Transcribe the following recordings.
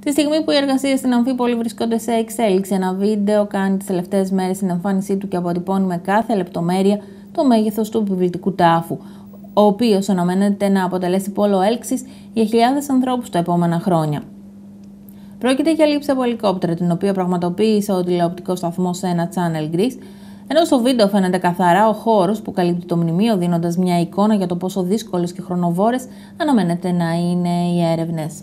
Τη στιγμή που οι εργασίες στην Αμφίπολη βρισκόνται σε εξέλιξη, ένα βίντεο κάνει τις τελευταίες μέρες την εμφάνισή του και αποτυπώνει με κάθε λεπτομέρεια το μέγεθος του επιβλητικού τάφου, ο οποίος αναμένεται να αποτελέσει πόλο έλξης για χιλιάδες ανθρώπους τα επόμενα χρόνια. Πρόκειται για λήψη από ελικόπτερα, την οποία πραγματοποίησε ο τηλεοπτικός σταθμός Ένα Channel Greece, ενώ στο βίντεο φαίνεται καθαρά ο χώρος που καλύπτει το μνημείο, δίνοντας μια εικόνα για το πόσο δύσκολες και χρονοβόρες αναμένεται να είναι οι έρευνες.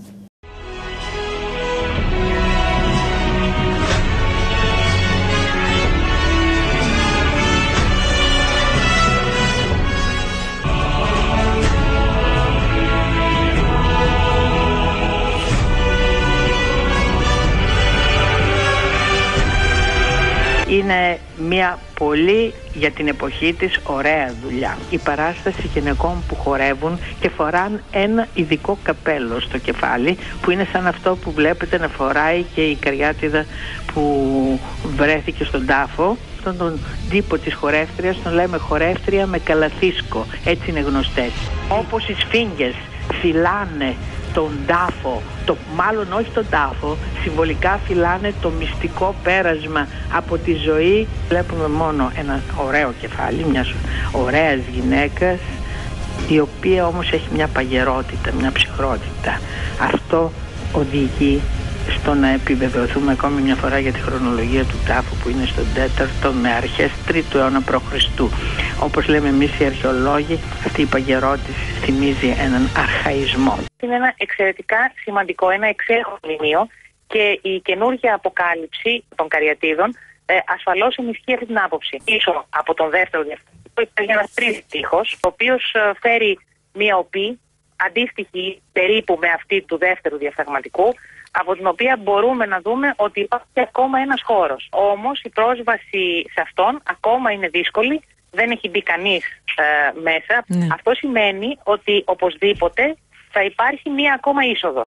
Είναι μια πολύ, για την εποχή της, ωραία δουλειά. Η παράσταση γυναικών που χορεύουν και φοράν ένα ειδικό καπέλο στο κεφάλι, που είναι σαν αυτό που βλέπετε να φοράει και η Καριάτιδα που βρέθηκε στον τάφο. Αυτόν τον τύπο της χορεύτριας τον λέμε χορεύτρια με καλαθίσκο, έτσι είναι γνωστές. Όπως οι σφίγγες φυλάνε τον τάφο, μάλλον όχι τον τάφο, συμβολικά φυλάνε το μυστικό πέρασμα από τη ζωή. Βλέπουμε μόνο ένα ωραίο κεφάλι μιας ωραίας γυναίκας, η οποία όμως έχει μια παγερότητα, μια ψυχρότητα. Αυτό οδηγεί στο να επιβεβαιωθούμε ακόμη μια φορά για τη χρονολογία του τάφου, που είναι στον 4ο με αρχές 3ου αιώνα π.Χ. Όπως λέμε εμείς οι αρχαιολόγοι, αυτή η παγερότηση θυμίζει έναν αρχαϊσμό. Είναι ένα εξαιρετικά σημαντικό, ένα εξέχον μνημείο, και η καινούργια αποκάλυψη των Καριατίδων ασφαλώς ενισχύει αυτή την άποψη. Πίσω από τον δεύτερο διαφθαγματικό υπάρχει ένας τρίτος τείχος, ο οποίος φέρει μία οπή αντίστοιχη περίπου με αυτή του δεύτερου διαφθαγματικού, από την οποία μπορούμε να δούμε ότι υπάρχει ακόμα ένας χώρος. Όμως η πρόσβαση σε αυτόν ακόμα είναι δύσκολη, δεν έχει μπει κανείς μέσα. Αυτό σημαίνει ότι οπωσδήποτε θα υπάρχει μία ακόμα είσοδο.